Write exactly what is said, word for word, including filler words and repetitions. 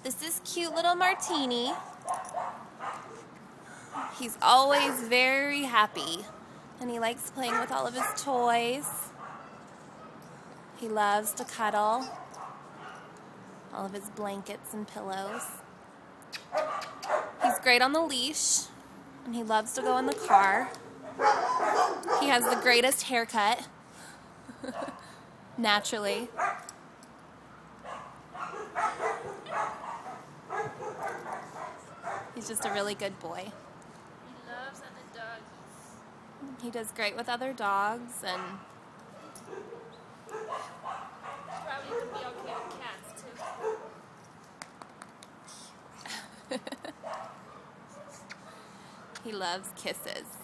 This is cute little Martini. He's always very happy, and he likes playing with all of his toys. He loves to cuddle all of his blankets and pillows. He's great on the leash, and he loves to go in the car. He has the greatest haircut, naturally. He's just a really good boy. He loves other dogs. He does great with other dogs, and Probably would be okay with cats too. he loves kisses.